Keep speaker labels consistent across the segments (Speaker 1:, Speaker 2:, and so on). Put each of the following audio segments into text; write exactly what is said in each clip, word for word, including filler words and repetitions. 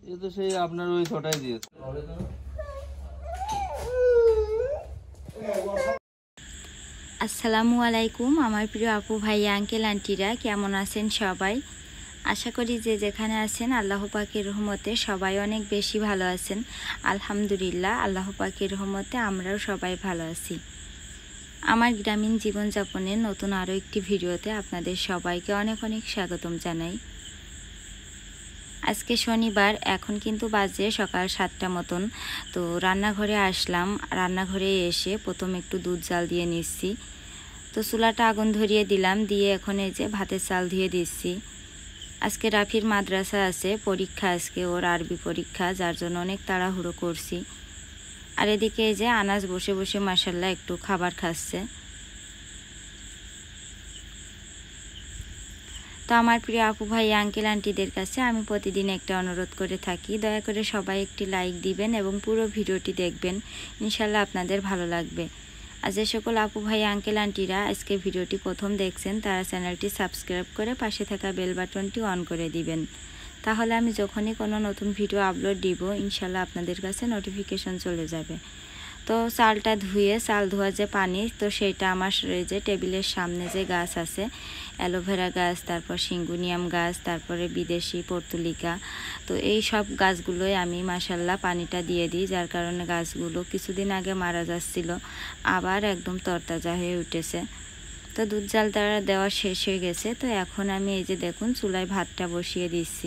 Speaker 1: এ তো সেই আপনার ওই ছটাই দিয়েছে।
Speaker 2: আসসালামু আলাইকুম আমার প্রিয় আপু ভাইয়া আঙ্কেল আন্টিরা, কেমন আছেন সবাই? আশা করি যে যেখানে আছেন আল্লাহ পাকের রহমতে সবাই অনেক বেশি ভালো আছেন। আলহামদুলিল্লাহ, আল্লাহ পাকের রহমতে আমরাও সবাই ভালো আছি। আমার গ্রামীণ জীবনযাপনের নতুন আরও একটি ভিডিওতে আপনাদের সবাইকে অনেক অনেক স্বাগতম জানাই। আজকে শনিবার, এখন কিন্তু বাজে সকাল সাতটা মতন। তো রান্নাঘরে আসলাম। রান্নাঘরে এসে প্রথম একটু দুধ জাল দিয়ে নিচ্ছি। তো চুলাটা আগুন ধরিয়ে দিলাম, দিয়ে এখন এই যে ভাতের চাল দিয়ে দিচ্ছি। আজকে রাফির মাদ্রাসা আছে, পরীক্ষা আজকে ওর আরবি পরীক্ষা, যার জন্য অনেক তাড়াহুড়ো করছি। আর এদিকে এই যে আনাজ বসে বসে মাশাল্লাহ একটু খাবার খাচ্ছে। তো আমার প্রিয় আপু ভাই আঙ্কেল আন্টিদের কাছে আমি প্রতিদিন একটা অনুরোধ করে থাকি, দয়া করে সবাই একটি লাইক দিবেন এবং পুরো ভিডিওটি দেখবেন, ইনশাল্লাহ আপনাদের ভালো লাগবে। আর যে সকল আপু ভাই আঙ্কেল আন্টিরা আজকে ভিডিওটি প্রথম দেখছেন, তারা চ্যানেলটি সাবস্ক্রাইব করে পাশে থাকা বেল বাটনটি অন করে দিবেন। তাহলে আমি যখনই কোনো নতুন ভিডিও আপলোড দিব, ইনশাল্লাহ আপনাদের কাছে নোটিফিকেশন চলে যাবে। তো চালটা ধুয়ে, চাল ধোয়া যে পানি, তো সেইটা আমার এই যে টেবিলের সামনে যে গাছ আছে, অ্যালোভেরা গাছ, তারপর সিঙ্গুনিয়াম গাছ, তারপরে বিদেশি পর্তুলিকা, তো এই সব গাছগুলোই আমি মাশাল্লাহ পানিটা দিয়ে দিই, যার কারণে গাছগুলো কিছুদিন আগে মারা যাচ্ছিল, আবার একদম তরতাজা হয়ে উঠেছে। তো দুধ জালটা দেওয়া শেষ হয়ে গেছে। তো এখন আমি এই যে দেখুন চুলায় ভাতটা বসিয়ে দিচ্ছি।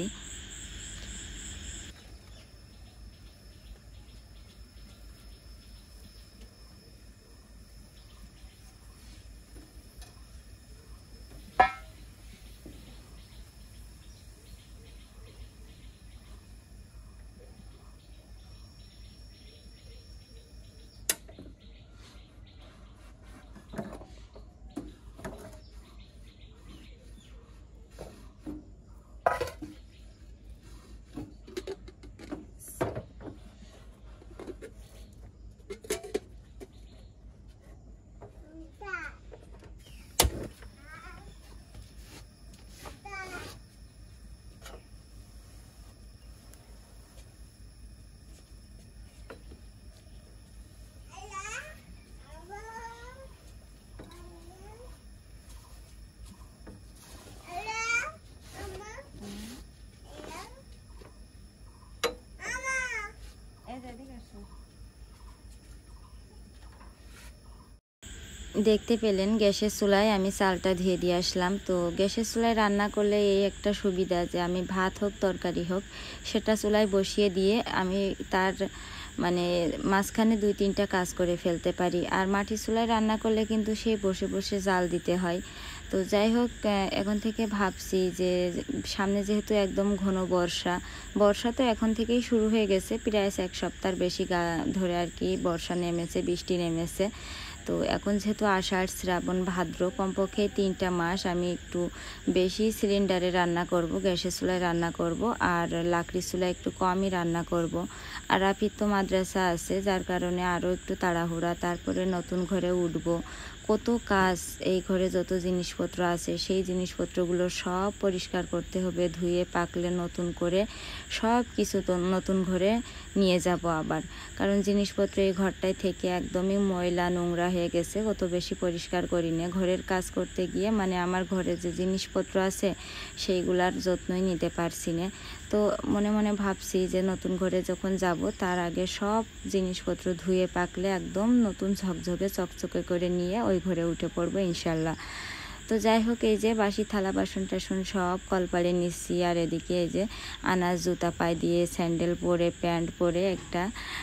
Speaker 2: দেখতে পেলেন গ্যাসের চুলায় আমি চালটা ধুয়ে দিয়ে আসলাম। তো গ্যাসের চুলায় রান্না করলে এই একটা সুবিধা যে আমি ভাত হোক তরকারি হোক সেটা চুলায় বসিয়ে দিয়ে আমি তার মানে মাঝখানে দুই তিনটা কাজ করে ফেলতে পারি। আর মাটির চুলায় রান্না করলে কিন্তু সে বসে বসে জাল দিতে হয়। তো যাই হোক, এখন থেকে ভাবছি যে সামনে যেহেতু একদম ঘন বর্ষা, বর্ষা তো এখন থেকেই শুরু হয়ে গেছে, প্রায় এক সপ্তাহের বেশি গা ধরে আর কি বর্ষা নেমেছে, বৃষ্টি নেমেছে। তো এখন যেহেতু আষাঢ়, শ্রাবণ, ভাদ্র, কমপক্ষে তিনটা মাস আমি একটু বেশি সিলিন্ডারে রান্না করব, গ্যাসের চুলায় রান্না করব, আর লাকড়ির চুলায় একটু কমই রান্না করব। আর রাফির তো মাদ্রাসা আছে, যার কারণে আরও একটু তাড়াহুড়া। তারপরে নতুন ঘরে উঠব, কত কাজ, এই ঘরে যত জিনিসপত্র আছে সেই জিনিসপত্রগুলো সব পরিষ্কার করতে হবে, ধুয়ে পাকলে নতুন করে সব কিছু তো নতুন ঘরে নিয়ে যাব আবার। কারণ জিনিসপত্র এই ঘরটায় থেকে একদমই ময়লা নোংরা হয়ে গেছে, অত বেশি পরিষ্কার করি না। ঘরের কাজ করতে গিয়ে মানে আমার ঘরে যে জিনিসপত্র আছে সেইগুলার যত্নই নিতে পারছি না। তো মনে মনে ভাবছি যে নতুন ঘরে যখন যাব তার আগে সব জিনিসপত্র ধুয়ে পাকলে একদম নতুন ঝকঝকে চকচকে করে নিয়ে ওই ঘরে উঠে পড়বো ইনশাল্লাহ। তো যাই হোক, এই যে বাসি থালা বাসন টাসন সব কলপারে নিচ্ছি। আর এদিকে এই যে আনাজ জুতা পায়ে দিয়ে স্যান্ডেল পরে প্যান্ট পরে একটা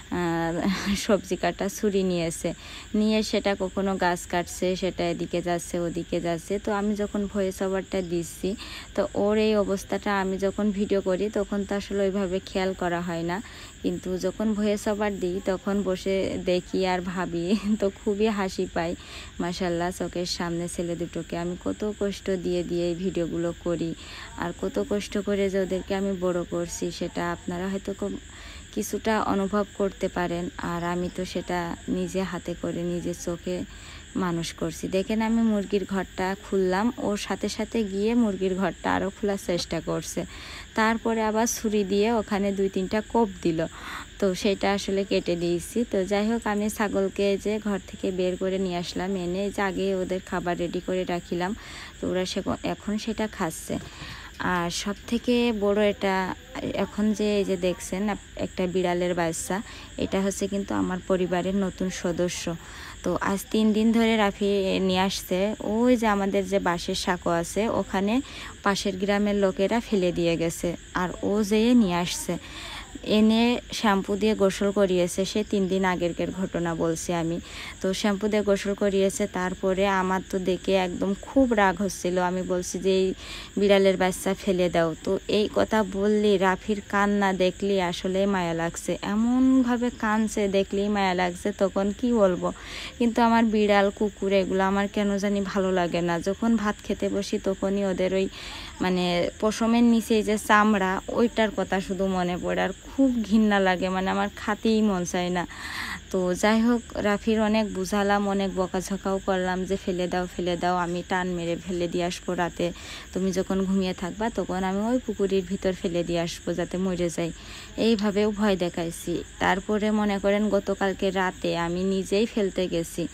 Speaker 2: সবজি কাটা ছুরি নিয়েছে, নিয়ে সেটা কখনো গাছ কাটছে, সেটা এদিকে যাচ্ছে ওদিকে যাচ্ছে। তো আমি যখন ভয়েস ওভারটা দিচ্ছি, তো ওর এই অবস্থাটা আমি যখন ভিডিও করি তখন তো আসলে ওইভাবে খেয়াল করা হয় না, কিন্তু যখন ভয়েস ওভার দিই তখন বসে দেখি আর ভাবি, তো খুবই হাসি পাই। মাশাল্লাহ, চোখের সামনে ছেলে দুটোকে আমি কত কষ্ট দিয়ে দিয়ে এই ভিডিওগুলো করি, আর কত কষ্ট করে যে ওদেরকে আমি বড় করছি সেটা আপনারা হয়তো কিছুটা অনুভব করতে পারেন। আর আমি তো সেটা নিজে হাতে করে নিজের চোখে মানুষ করছি। দেখেন আমি মুরগির ঘরটা খুললাম, ওর সাথে সাথে গিয়ে মুরগির ঘরটা আরও খোলার চেষ্টা করছে, তারপরে আবার ছুরি দিয়ে ওখানে দুই তিনটা কোপ দিল, তো সেটা আসলে কেটে দিয়েছি। তো যাই হোক আমি ছাগলকে যে ঘর থেকে বের করে নিয়ে আসলাম, এনে যে আগে ওদের খাবার রেডি করে রাখিলাম, তো ওরা সে এখন সেটা খাচ্ছে। আর সব থেকে বড় এটা এখন যে এই যে দেখছেন একটা বিড়ালের বাচ্চা, এটা হচ্ছে কিন্তু আমার পরিবারের নতুন সদস্য। তো আজ তিন দিন ধরে রাফি নিয়ে আসছে, ওই যে আমাদের যে বাঁশের সাঁকো আছে ওখানে পাশের গ্রামের লোকেরা ফেলে দিয়ে গেছে, আর ও যেয়ে নিয়ে আসছে, এনে শ্যাম্পু দিয়ে গোসল করিয়েছে। সে তিন দিন আগেরকের ঘটনা বলছি আমি। তো শ্যাম্পু দিয়ে গোসল করিয়েছে, তারপরে আমার তো দেখে একদম খুব রাগ হচ্ছিল। আমি বলছি যে এই বিড়ালের বাচ্চা ফেলে দাও, তো এই কথা বললি রাফির কান্না দেখলি আসলে মায়া লাগছে, এমনভাবে কাঁদছে দেখলেই মায়া লাগছে, তখন কি বলবো। কিন্তু আমার বিড়াল কুকুর এগুলো আমার কেন জানি ভালো লাগে না। যখন ভাত খেতে বসি তখনই ওদের ওই মানে পশমের নিচে যে চামড়া ওইটার কথা শুধু মনে পড়ে, আর খুব ঘৃণা লাগে, মানে আমার খাতেই মন চায় না। তো যাই হোক রাফির অনেক বুঝালাম, অনেক বকাঝকাও করলাম যে ফেলে দাও ফেলে দাও, আমি টান মেরে ফেলে দিয়ে আসবো রাতে, তুমি যখন ঘুমিয়ে থাকবা তখন আমি ওই পুকুরের ভিতর ফেলে দিয়ে আসবো যাতে মরে যাই, এইভাবেও ভয় দেখাইছি। তারপরে মনে করেন গতকালকে রাতে আমি নিজেই ফেলতে গেছি,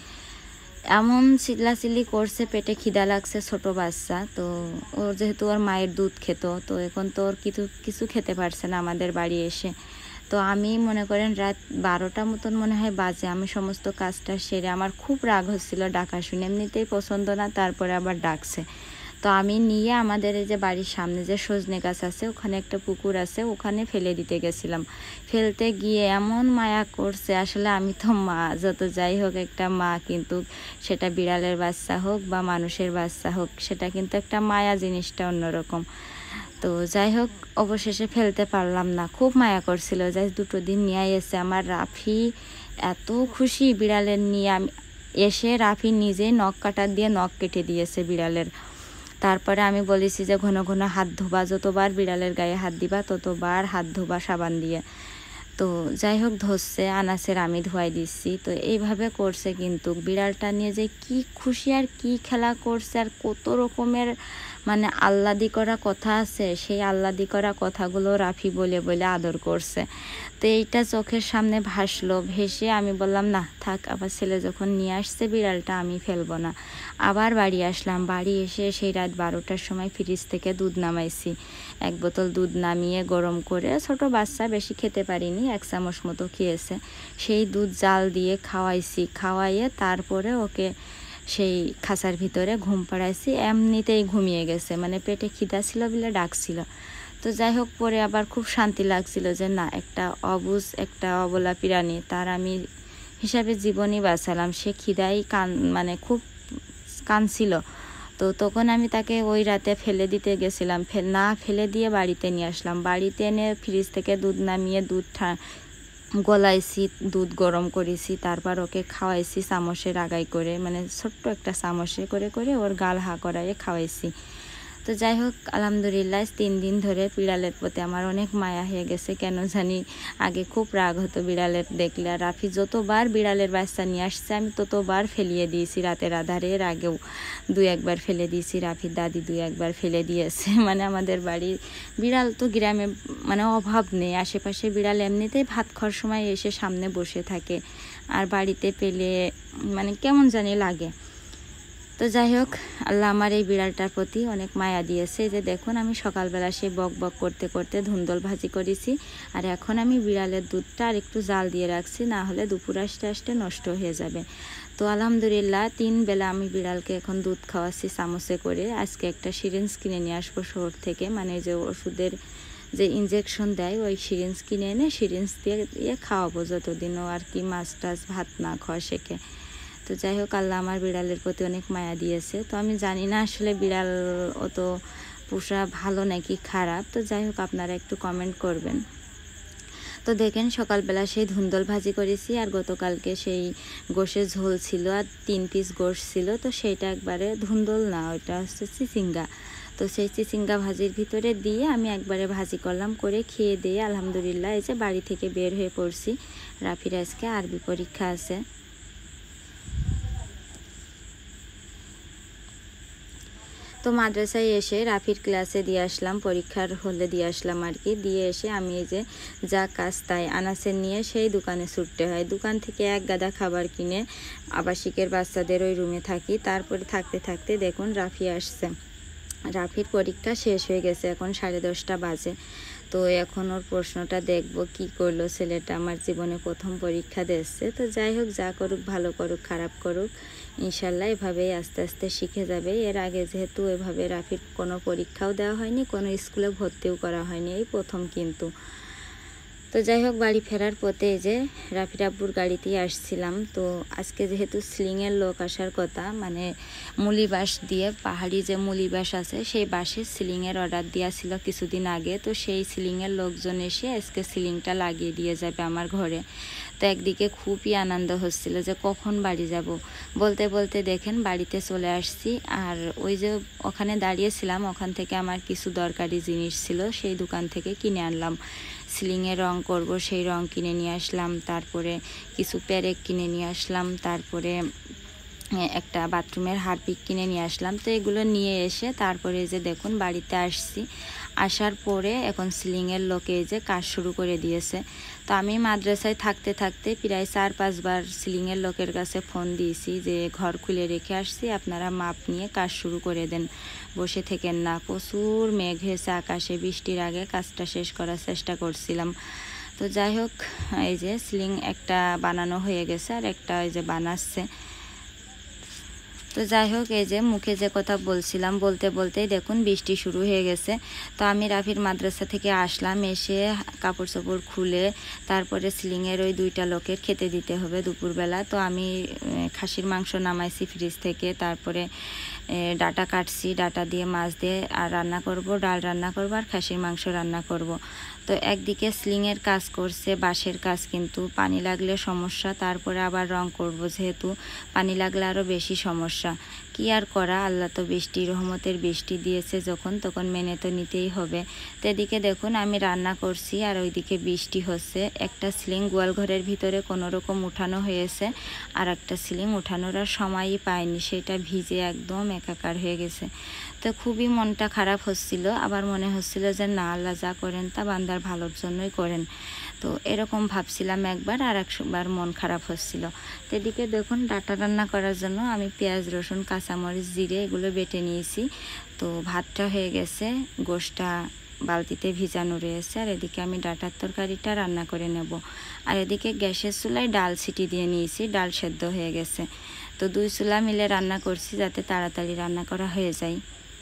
Speaker 2: এমন চিল্লাচিল্লি করছে, পেটে খিদা লাগছে, ছোট বাচ্চা। তো ওর যেহেতু ওর মায়ের দুধ খেত, তো এখন তো ওর কিছু কিছু খেতে পারছে না আমাদের বাড়ি এসে। তো আমি মনে করেন রাত বারোটা মতন মনে হয় বাজে, আমি সমস্ত কাজটা সেরে, আমার খুব রাগ হচ্ছিল ডাকা শুনে, এমনিতেই পছন্দ না, তারপরে আবার ডাকছে। তো আমি নিয়ে আমাদের এই যে বাড়ির সামনে যে সজনে গাছ আছে ওখানে একটা পুকুর আছে, ওখানে ফেলে দিতে গেছিলাম। ফেলতে গিয়ে এমন মায়া করছে, আসলে আমি তো মা, যত যাই হোক একটা মা, কিন্তু সেটা বিড়ালের বাচ্চা হোক বা মানুষের বাচ্চা হোক, সেটা কিন্তু একটা মায়া জিনিসটা অন্যরকম। তো যাই হোক অবশেষে ফেলতে পারলাম না, খুব মায়া করছিল। যাই দুটো দিন নিয়ে এসে আমার রাফি এত খুশি বিড়ালের নিয়ে, আমি এসে রাফি নিজেই নখ কাটার দিয়ে নখ কেটে দিয়েছে বিড়ালের। তারপরে আমি বলেছি যে ঘন ঘন হাত ধোবা, যতবার বিড়ালের গায়ে হাত দিবা ততবার হাত ধোবা সাবান দিয়ে। তো যাই হোক ধরছে, আনাসের আমি ধোয়াই দিচ্ছি। তো এইভাবে করছে, কিন্তু বিড়ালটা নিয়ে যে কি খুশি আর কি খেলা করছে, আর কত রকমের মানে আহ্লাদি করা কথা আছে, সেই আহ্লাদি করা কথাগুলো রাফি বলে বলে আদর করছে। তো এইটা চোখের সামনে ভাসলো, ভেসে আমি বললাম না থাক, আবার ছেলে যখন নিয়ে আসছে বিড়ালটা আমি ফেলবো না। আবার বাড়ি আসলাম, বাড়ি এসে সেই রাত বারোটার সময় ফ্রিজ থেকে দুধ নামাইছি, এক বোতল দুধ নামিয়ে গরম করে, ছোট বাচ্চা বেশি খেতে পারিনি, এক চামচ মতো খেয়েছে, সেই দুধ জাল দিয়ে খাওয়াইছি, খাওয়াইয়ে তারপরে ওকে সেই খাঁচার ভিতরে ঘুম পাড়াইছি, এমনিতেই ঘুমিয়ে গেছে, মানে পেটে খিদা ছিল বলে ডাকছিল। তো যাই হোক পরে আবার খুব শান্তি লাগছিল যে না, একটা অবুঝ একটা অবলা প্রাণী, তার আমি হিসাবে জীবনই বাঁচালাম, সে খিদাই কান মানে খুব কাঁদছিল। তো তখন আমি তাকে ওই রাতে ফেলে দিতে গেছিলাম, না ফেলে দিয়ে বাড়িতে নিয়ে আসলাম, বাড়িতে এনে ফ্রিজ থেকে দুধ নামিয়ে দুধ গলাইছি, দুধ গরম করেছি, তারপর ওকে খাওয়াইছি চামচের আগাই করে, মানে ছোট্ট একটা চামচে করে করে ওর গাল হা করাইয়ে খাওয়াইছি। তো যাই হোক আলহামদুলিল্লাহ তিন দিন ধরে বিড়ালের প্রতি আমার অনেক মায়া হয়ে গেছে, কেন জানি আগে খুব রাগ হতো বিড়ালের দেখলে। আর রাফি যতবার বিড়ালের বাচ্চা নিয়ে আসছে আমি ততবার ফেলিয়ে দিয়েছি, রাতের আধারে, এর আগেও দুই একবার ফেলে দিয়েছি, রাফির দাদি দুই একবার ফেলে দিয়েছে। মানে আমাদের বাড়ির বিড়াল তো গ্রামে মানে অভাব নেই, আশেপাশে বিড়াল এমনিতেই ভাত খাওয়ার সময় এসে সামনে বসে থাকে, আর বাড়িতে পেলে মানে কেমন জানি লাগে। তো যাই হোক আল্লাহ আমার এই বিড়ালটার প্রতি অনেক মায়া দিয়েছে। যে দেখুন আমি সকালবেলা সেই বক বক করতে করতে ধুন্দল ভাজি করেছি, আর এখন আমি বিড়ালের দুধটা আর একটু জাল দিয়ে রাখছি, না হলে দুপুর আসতে আসতে নষ্ট হয়ে যাবে। তো আলহামদুলিল্লাহ তিন বেলা আমি বিড়ালকে এখন দুধ খাওয়াচ্ছি চামচে করে। আজকে একটা সিরিঞ্জ কিনে নিয়ে আসবো শহর থেকে, মানে যে ওষুধের যে ইনজেকশন দেয় ওই সিরিঞ্জ কিনে এনে সিরিঞ্জ দিয়ে দিয়ে খাওয়াবো, যতদিন ও আর কি মাছ টাছ ভাত না খাওয়া শেখে। তো যাই হোক আল্লাহ আমার বিড়ালের প্রতি অনেক মায়া দিয়েছে। তো আমি জানি না আসলে বিড়াল অত পোষা ভালো নাকি খারাপ, তো যাই হোক আপনারা একটু কমেন্ট করবেন। তো দেখেন সকালবেলা সেই ধুন্দল ভাজি করেছি, আর গতকালকে সেই গোশের ঝোল ছিল, আর তিন পিস গোশ ছিল, তো সেইটা একবারে ধুন্দল না, ওইটা হচ্ছে চিচিঙ্গা। তো সেই চিচিঙ্গা ভাজির ভিতরে দিয়ে আমি একবারে ভাজি করলাম, করে খেয়ে দিয়ে আলহামদুলিল্লাহ এই যে বাড়ি থেকে বের হয়ে পড়ছি। রাফির আজকে আরবি পরীক্ষা আছে। তো মাদ্রাসায় এসে রাফির ক্লাসে দিয়ে আসলাম, পরীক্ষার হলে দিয়ে আসলাম আর কি। দিয়ে এসে আমি এই যে যা কাজ তাই আনাসের নিয়ে সেই দোকানে ছুটতে হয়। দোকান থেকে এক গাদা খাবার কিনে আবাসিকের বাচ্চাদের ওই রুমে থাকি। তারপরে থাকতে থাকতে দেখুন রাফি আসছে। রাফির পরীক্ষা শেষ হয়ে গেছে, এখন সাড়ে দশটা বাজে। তো এখন ওর প্রশ্নটা দেখব কি করলো ছেলেটা, আমার জীবনে প্রথম পরীক্ষা দিচ্ছে। তো যাই হোক, যা করুক, ভালো করুক খারাপ করুক, ইনশাল্লাহ এভাবেই আস্তে আস্তে শিখে যাবে। এর আগে যেহেতু এভাবে রাফির কোনো পরীক্ষাও দেওয়া হয়নি, কোনো স্কুলে ভর্তিও করা হয়নি, এই প্রথম কিন্তু। তো যাই হোক, বাড়ি ফেরার পথে এই যে রাফির আব্বুর গাড়িতেই আসছিলাম। তো আজকে যেহেতু সিলিংয়ের লোক আসার কথা, মানে মুলি বাঁশ দিয়ে, পাহাড়ি যে মুলি বাঁশ আছে সেই বাঁশের সিলিংয়ের অর্ডার দেওয়া ছিল কিছুদিন আগে। তো সেই সিলিংয়ের লোকজন এসে আজকে সিলিংটা লাগিয়ে দিয়ে যাবে আমার ঘরে। তো একদিকে খুবই আনন্দ হচ্ছিল যে কখন বাড়ি যাব। বলতে বলতে দেখেন বাড়িতে চলে আসছি। আর ওই যে ওখানে দাঁড়িয়েছিলাম, ওখান থেকে আমার কিছু দরকারি জিনিস ছিল, সেই দোকান থেকে কিনে আনলাম। সিলিংয়ে রং করব, সেই রং কিনে নিয়ে আসলাম। তারপরে কিছু পেরেক কিনে নিয়ে আসলাম। তারপরে একটা বাথরুমের হারপিক কিনে নিয়ে আসলাম। তো এগুলো নিয়ে এসে তারপরে যে দেখুন বাড়িতে আসছি। আসার পরে এখন সিলিংয়ের লোকে যে কাজ শুরু করে দিয়েছে। তো আমি মাদ্রাসায় থাকতে থাকতে প্রায় চার পাঁচবার সিলিংয়ের লোকের কাছে ফোন দিয়েছি যে ঘর খুলে রেখে আসছি, আপনারা মাপ নিয়ে কাজ শুরু করে দেন, বসে থেকেন না। প্রচুর মেঘ হয়েছে আকাশে, বৃষ্টির আগে কাজটা শেষ করার চেষ্টা করছিলাম। তো যাই হোক, এই যে সিলিং একটা বানানো হয়ে গেছে আর একটা এই যে বানাচ্ছে। তো যাই হোক, এই যে মুখে যে কথা বলছিলাম, বলতে বলতেই দেখুন বৃষ্টি শুরু হয়ে গেছে। তো আমি রাফির মাদ্রাসা থেকে আসলাম, এসে কাপড় চোপড় খুলে তারপরে সিলিংয়ের ওই দুইটা লোকের খেতে দিতে হবে দুপুরবেলা। তো আমি খাসির মাংস নামাইছি ফ্রিজ থেকে, তারপরে ডাটা কাটছি, ডাটা দিয়ে মাছ দিয়ে আর রান্না করব, ডাল রান্না করব আর খাসির মাংস রান্না করব। তো একদিকে সিলিংয়ের কাজ করছে, বাঁশের কাজ, কিন্তু পানি লাগলে সমস্যা, তারপরে আবার রং করব, যেহেতু পানি লাগলে আরও বেশি সমস্যা। কি আর করা, আল্লাহ তো বৃষ্টি রহমতের বৃষ্টি দিয়েছে যখন, তখন মেনে তো নিতেই হবে। তো এদিকে দেখুন আমি রান্না করছি আর ওইদিকে বৃষ্টি হচ্ছে। একটা সিলিং গোয়াল ঘরের ভিতরে কোনো রকম উঠানো হয়েছে, আর একটা সিলিং উঠানোর আর সময়ই পায়নি, সেটা ভিজে একদম একাকার হয়ে গেছে। তো খুবই মনটা খারাপ হচ্ছিল, আবার মনে হচ্ছিল যে না, আল্লাহ যা করেন তা বান্দার ভালোর জন্যই করেন। তো এরকম ভাবছিলাম একবার, আর একবার মন খারাপ হচ্ছিল। তো এদিকে দেখুন ডাটা রান্না করার জন্য আমি পেঁয়াজ, রসুন, কাঁচামরিচ, জিরে এগুলো বেটে নিয়েছি। তো ভাতটা হয়ে গেছে, গোশটা বালতিতে ভিজানো রয়েছে, আর এদিকে আমি ডাটার তরকারিটা রান্না করে নেব। আর এদিকে গ্যাসের চুলায় ডাল সিটি দিয়ে নিয়েছি, ডাল সেদ্ধ হয়ে গেছে। তো দুই চুলা মিলে রান্না করছি যাতে তাড়াতাড়ি রান্না করা হয়ে যায়।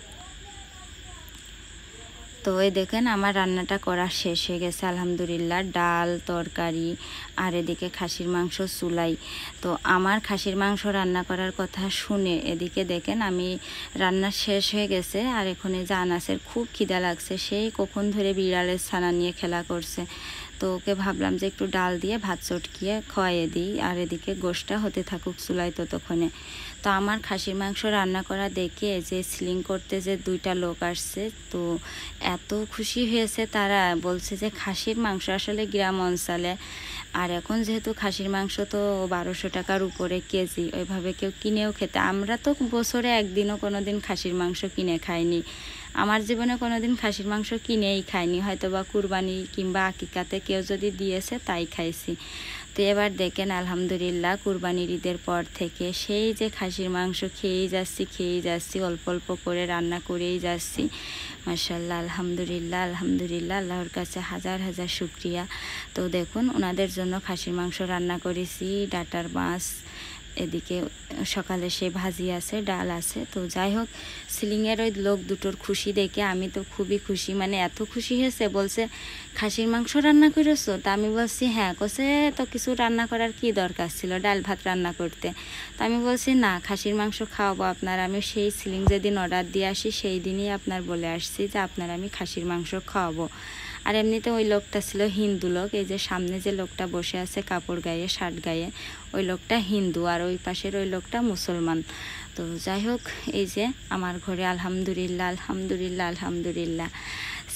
Speaker 2: তো এই দেখেন আমার রান্নাটা করা শেষ হয়ে গেছে আলহামদুলিল্লাহ, ডাল, তরকারি, আর এদিকে খাসির মাংস চুলাই। তো আমার খাসির মাংস রান্না করার কথা শুনে এদিকে দেখেন আমি রান্না শেষ হয়ে গেছে, আর এখানে যে আনাসের খুব খিদা লাগছে, সেই কখন ধরে বিড়ালের ছানা নিয়ে খেলা করছে। তো ওকে ভাবলাম যে একটু ডাল দিয়ে ভাত চটকিয়ে খাওয়াইয়ে দিই, আর এদিকে গোশটা হতে থাকুক চুলাই ততক্ষণে। তো আমার খাসির মাংস রান্না করা দেখে যে সিলিং করতে যে দুইটা লোক আসছে, তো এত খুশি হয়েছে তারা, বলছে যে খাসির মাংস আসলে গ্রাম অঞ্চলে, আর এখন যেহেতু খাসির মাংস তো বারোশো টাকার উপরে কেজি, ওইভাবে কেউ কিনেও খেতে, আমরা তো বছরে একদিনও কোনো দিন খাসির মাংস কিনে খাইনি। আমার জীবনে কোনো দিন খাসির মাংস কিনেই খাইনি, হয়তো বা কুরবানি কিংবা আকিকাতে কেউ যদি দিয়েছে তাই খাইছি। তো এবার দেখেন আলহামদুলিল্লাহ কুরবানির ঈদের পর থেকে সেই যে খাসির মাংস খেয়েই যাচ্ছি খেয়েই যাচ্ছি অল্প অল্প করে রান্না করেই যাচ্ছি। মাশাআল্লাহ, আলহামদুলিল্লাহ আলহামদুলিল্লাহ, আল্লাহর কাছে হাজার হাজার শুকরিয়া। তো দেখুন ওনাদের জন্য খাসির মাংস রান্না করেছি, ডাটার মাছ, এদিকে সকালে সে ভাজি আছে, ডাল আছে। তো যাই হোক, সিলিংয়ের ওই লোক দুটোর খুশি দেখে আমি তো খুবই খুশি, মানে এত খুশি হয়েছে, বলছে খাসির মাংস রান্না করেছো? তা আমি বলছি হ্যাঁ। কোসে তো কিছু রান্না করার কি দরকার ছিল, ডাল ভাত রান্না করতে? তা আমি বলছি না, খাসির মাংস খাওয়াবো আপনার, আমি সেই সিলিং যেদিন অর্ডার দিয়ে আসি সেই দিনই আপনার বলে আসছি যে আপনার আমি খাসির মাংস খাওয়াবো। আর এমনিতে ওই লোকটা ছিল হিন্দু লোক, এই যে সামনে যে লোকটা বসে আছে কাপড় গায়ে, শার্ট গায়ে, ওই লোকটা হিন্দু, আর ওই পাশের ওই লোকটা মুসলমান। তো যাই হোক, এই যে আমার ঘরে আলহামদুলিল্লাহ আলহামদুলিল্লাহ আলহামদুলিল্লাহ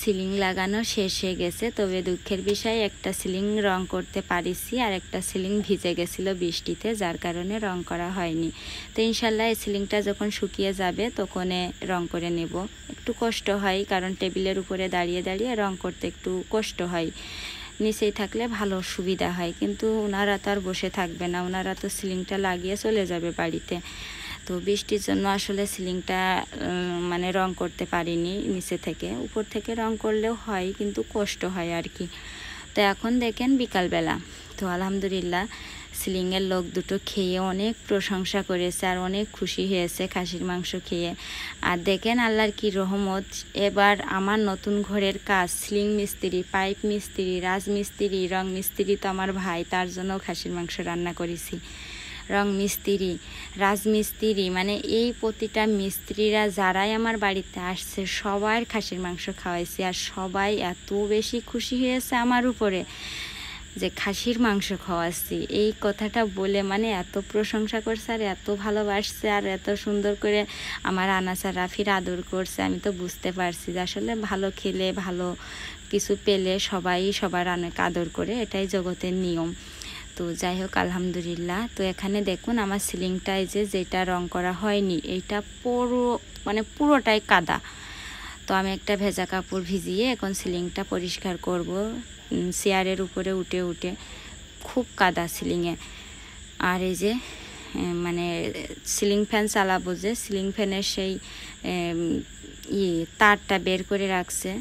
Speaker 2: সিলিং লাগানো শেষ হয়ে গেছে, তবে দুঃখের বিষয় একটা সিলিং রং করতে পারিছি আর একটা সিলিং ভিজে গেছিল বৃষ্টিতে, যার কারণে রং করা হয়নি। তো ইনশাল্লাহ এই সিলিংটা যখন শুকিয়ে যাবে তখন রং করে নেব। একটু কষ্ট হয় কারণ টেবিলের উপরে দাঁড়িয়ে দাঁড়িয়ে রং করতে একটু কষ্ট হয়, নিচেই থাকলে ভালো সুবিধা হয়। কিন্তু ওনারা তো আর বসে থাকবে না, ওনারা তো সিলিংটা লাগিয়ে চলে যাবে বাড়িতে। তো বৃষ্টির জন্য আসলে সিলিংটা মানে রং করতে পারিনি নিচে থেকে, উপর থেকে রং করলেও হয় কিন্তু কষ্ট হয় আর কি। তো এখন দেখেন বিকালবেলা, তো আলহামদুলিল্লাহ সিলিংয়ের লোক দুটো খেয়ে অনেক প্রশংসা করেছে আর অনেক খুশি হয়েছে খাসির মাংস খেয়ে। আর দেখেন আল্লাহর কি রহমত, এবার আমার নতুন ঘরের কাজ সিলিং মিস্ত্রি, পাইপ মিস্ত্রি, রাজমিস্ত্রি, রং মিস্ত্রি তো আমার ভাই, তার জন্য খাসির মাংস রান্না করেছি। রং মিস্ত্রি, রাজমিস্ত্রি, মানে এই প্রতিটা মিস্ত্রিরা যারাই আমার বাড়িতে আসছে সবার খাসির মাংস খাওয়াইছি। আর সবাই এত বেশি খুশি হয়েছে আমার উপরে যে খাসির মাংস খাওয়াচ্ছি, এই কথাটা বলে মানে এত প্রশংসা করছে আর এত ভালোবাসছে আর এত সুন্দর করে আমার আনাস আর রাফির আদর করছে। আমি তো বুঝতে পারছি যে আসলে ভালো খেলে ভালো কিছু পেলে সবাই সবার অনেক আদর করে, এটাই জগতের নিয়ম। তো যাই হোক আলহামদুলিল্লাহ। তো এখানে দেখুন আমার সিলিংটায় যে যেটা রং করা হয়নি এইটা পুরো মানে পুরোটাই কাদা। তো আমি একটা ভেজা কাপড় ভিজিয়ে এখন সিলিংটা পরিষ্কার করব। চেয়ারের উপরে উঠে উঠে খুব কাদা সিলিংয়ে। আর এই যে মানে সিলিং ফ্যান চালাবো, যে সিলিং ফ্যানের সেই ইয়ে তারটা বের করে রাখছে।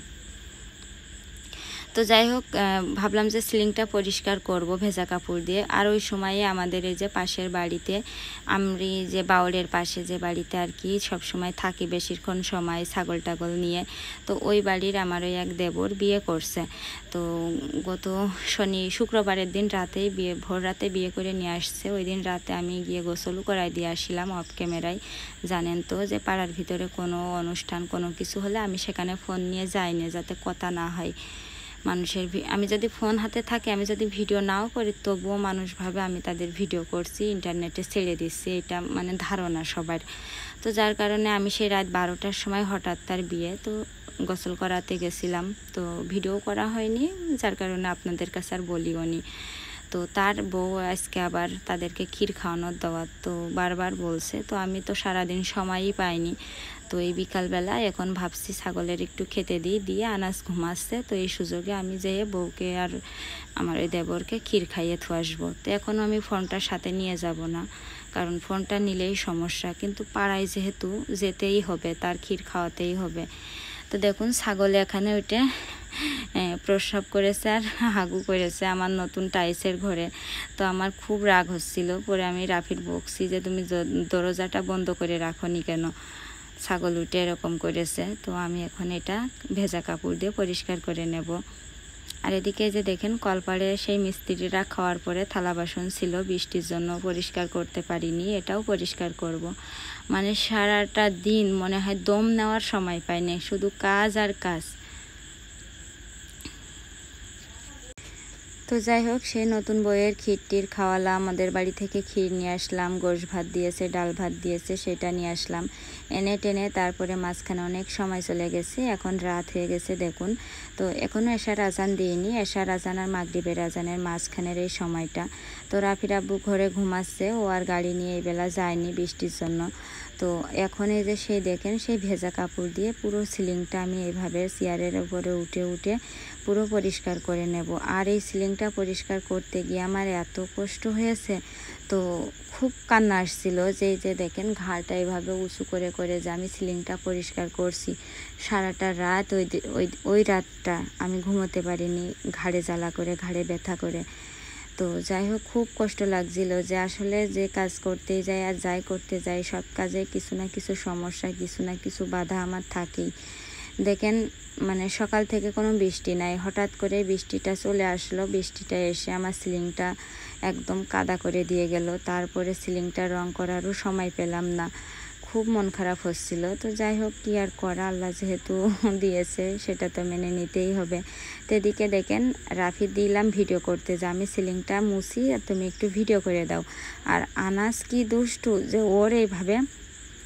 Speaker 2: তো যাই হোক ভাবলাম যে সিলিংটা পরিষ্কার করব ভেজা কাপড় দিয়ে। আর ওই সময়ে আমাদের এই যে পাশের বাড়িতে, আমি যে বাউলের পাশে যে বাড়িতে আর কি সব সময় থাকি বেশিক্ষণ সময় ছাগল টাগল নিয়ে, তো ওই বাড়ির আমার ওই এক দেবর বিয়ে করছে। তো গত শনি শুক্রবারের দিন রাতেই বিয়ে, ভোর রাতে বিয়ে করে নিয়ে আসছে। ওই দিন রাতে আমি গিয়ে গোসল করাই দিয়ে আসছিলাম অফ ক্যামেরায়। জানেন তো যে পাড়ার ভিতরে কোনো অনুষ্ঠান কোনো কিছু হলে আমি সেখানে ফোন নিয়ে যাই না, যাতে কথা না হয় মানুষের। আমি যদি ফোন হাতে থাকে, আমি যদি ভিডিও নাও করি, তবুও মানুষ ভাবে আমি তাদের ভিডিও করছি, ইন্টারনেটে ছেড়ে দিচ্ছি, এটা মানে ধারণা সবার। তো যার কারণে আমি সেই রাত বারোটার সময় হঠাৎ তার বিয়ে, তো গোসল করাতে গেছিলাম, তো ভিডিও করা হয়নি, যার কারণে আপনাদের কাছে আর বলিও নি। তো তার বউ আজকে আবার তাদেরকে ক্ষীর খাওয়ানোর দাওয়াত তো বারবার বলছে, তো আমি তো সারাদিন সময়ই পাইনি। তো এই বিকালবেলা এখন ভাবছি ছাগলের একটু খেতে দিই, দিয়ে আনাজ ঘুমাচ্ছে, তো এই সুযোগে আমি যেয়ে বউকে আর আমার ওই দেবরকে ক্ষীর খাইয়ে থুয়ে আসবো। তো এখনও আমি ফোনটা সাথে নিয়ে যাব না, কারণ ফোনটা নিলেই সমস্যা, কিন্তু পাড়ায় যেহেতু যেতেই হবে, তার ক্ষীর খাওয়াতেই হবে। তো দেখুন ছাগলে এখানে ওইটা প্রস্রাব করেছে আর হাগু করেছে আমার নতুন টাইসের ঘরে। তো আমার খুব রাগ হচ্ছিল, পরে আমি রাফির বকছি যে তুমি দরজাটা বন্ধ করে রাখো নি কেন, ছাগল উঠে এরকম করেছে। তো আমি এখন এটা ভেজা কাপড় দিয়ে পরিষ্কার করে নেব। আর এদিকে যে দেখেন কলপাড়ে সেই মিস্ত্রিরা খাওয়ার পরে থালা বাসন ছিল, বৃষ্টির জন্য পরিষ্কার করতে পারিনি, এটাও পরিষ্কার করব। মানে সারাটা দিন মনে হয় দম নেওয়ার সময় পাইনি, শুধু কাজ আর কাজ। তো যাই হোক সেই নতুন বইয়ের ক্ষীর টির খাওয়ালাম, আমাদের বাড়ি থেকে ক্ষীর নিয়ে আসলাম, গোশ ভাত দিয়েছে, ডাল ভাত দিয়েছে, সেটা নিয়ে আসলাম, এনে টেনে তারপরে মাঝখানে অনেক সময় চলে গেছে, এখন রাত হয়ে গেছে দেখুন। তো এখনও এশার আজান দিইনি, এশার আজান আর মাগরিবের আজানের মাঝখানের এই সময়টা। তো রাফির আব্বু ঘরে ঘুমাচ্ছে, ও আর গাড়ি নিয়ে এই বেলা যায়নি বৃষ্টির জন্য। তো এখন এই যে সেই দেখেন সেই ভেজা কাপড় দিয়ে পুরো সিলিংটা আমি এইভাবে চেয়ারের উপরে উঠে উঠে পুরো পরিষ্কার করে নেব। আর এই সিলিংটা পরিষ্কার করতে গিয়ে আমার এত কষ্ট হয়েছে, তো খুব কান্না আসছিল যে যে দেখেন ঘাড়টা এইভাবে উঁচু করে করে যে আমি সিলিংটা পরিষ্কার করছি। সারাটা রাত ওই ওই ওই রাতটা আমি ঘুমোতে পারিনি, ঘাড়ে জ্বালা করে, ঘাড়ে ব্যথা করে। তো যাই হোক খুব কষ্ট লাগছিল যে আসলে যে কাজ করতে যাই আর যাই করতে যাই সব কাজে কিছু না কিছু সমস্যা, কিছু না কিছু বাধা আমার থাকেই। দেখেন মানে সকাল থেকে কোনো বৃষ্টি নাই, হঠাৎ করে বৃষ্টিটা চলে আসলো, বৃষ্টিটা এসে আমার সিলিংটা একদম কাদা করে দিয়ে গেল। তারপরে সিলিংটা রং করারও সময় পেলাম না, খুব মন খারাপ হচ্ছিল। তো যাই হোক কি আর করা, আল্লাহ যেহেতু দিয়েছে সেটা তো মেনে নিতেই হবে। তো এদিকে দেখেন রাফি দিলাম ভিডিও করতে, যে আমি সিলিংটা মুছি আর তুমি একটু ভিডিও করে দাও। আর আনাস কি দুষ্টু যে ওর এইভাবে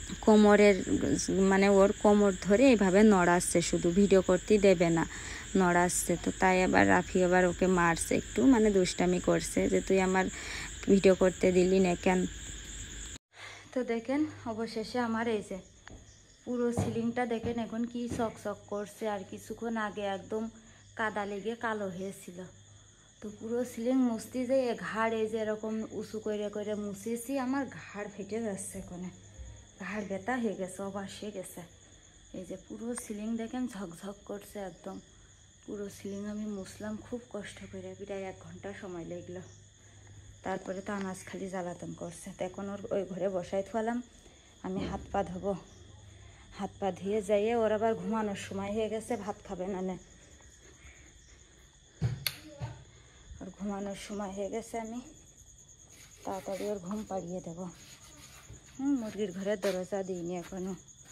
Speaker 2: কোমরের মানে ওর কোমর ধরে এইভাবে নড়াচ্ছে, শুধু ভিডিও করতেই দেবে না, নড়াচ্ছে। তো তাই আবার রাফি আবার ওকে মারছে একটু, মানে দুষ্টামি করছে যে তুই আমার ভিডিও করতে দিলি না কেন। তো দেখেন অবশেষে আমার এই যে পুরো সিলিংটা দেখেন এখন কি চকচক করছে, আর কিছুক্ষণ আগে একদম কাদা লেগে কালো হয়েছিল। তো পুরো সিলিং মুছতে যে ঘাড় এই যে এরকম উঁচু করে করে মুছেছি, আমার ঘাড় ফেটে যাচ্ছে, এখানে ঘাড় ব্যথা হয়ে গেছে, অবাসে গেছে। এই যে পুরো সিলিং দেখেন ঝকঝক করছে একদম। পুরো সিলিং আমি মুছলাম খুব কষ্ট করে, প্রায় এক ঘন্টা সময় লাগলো। তারপরে তো আনাজ খালি জ্বালাতন করছে। তো এখন ওর ওই ঘরে বসাই থালাম, আমি হাত পা ধোবো। হাত পা ধুয়ে যাইয়ে ওর আবার ঘুমানোর সময় হয়ে গেছে, ভাত খাবে না নে, ওর ঘুমানোর সময় হয়ে গেছে, আমি তাড়াতাড়ি ওর ঘুম পাড়িয়ে দেবো। হুম, মুরগির ঘরের দরজা দিইনি এখনো।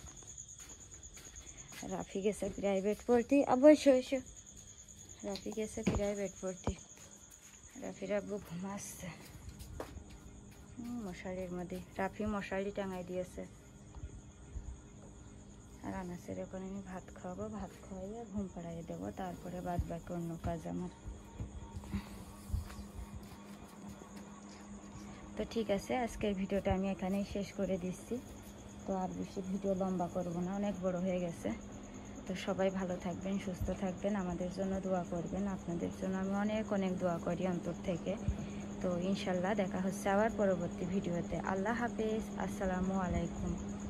Speaker 2: রাফি গেছে প্রাইভেট পড়তে, অবশ্যই এসো। রাফি গেছে প্রাইভেট পড়তে, রাফির আব্বু ঘুমাচ্ছে মশারির মধ্যে। রাফি মশারি টাঙাই দিয়েছে। আর আনাসের এখন আমি ভাত খাওয়াবো, ভাত খাওয়াইয়ে ঘুম পাড়াইয়ে দেবো, তারপরে বাদ বাকি অন্য কাজ আমার। তো ঠিক আছে, আজকের ভিডিওটা আমি এখানেই শেষ করে দিচ্ছি। তো আর বেশি ভিডিও লম্বা করব না, অনেক বড় হয়ে গেছে। তো সবাই ভালো থাকবেন, সুস্থ থাকবেন, আমাদের জন্য দোয়া করবেন। আপনাদের জন্য আমি অনেক অনেক দোয়া করি অন্তর থেকে। তো ইনশাল্লাহ দেখা হচ্ছে আবার পরবর্তী ভিডিওতে। আল্লাহ হাফেজ, আসসালামু আলাইকুম।